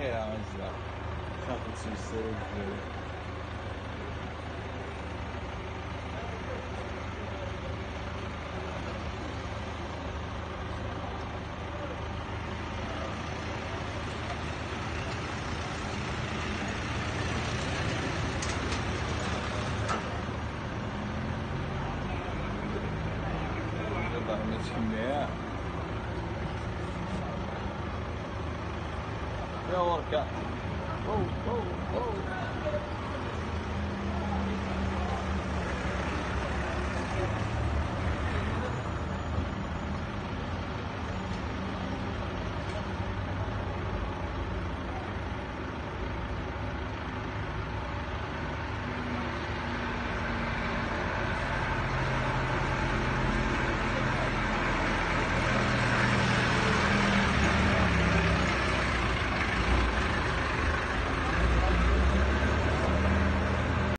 Ja, så. Kanske suicide. Bara misschien meer. Jag orkar. Wow, wow, wow.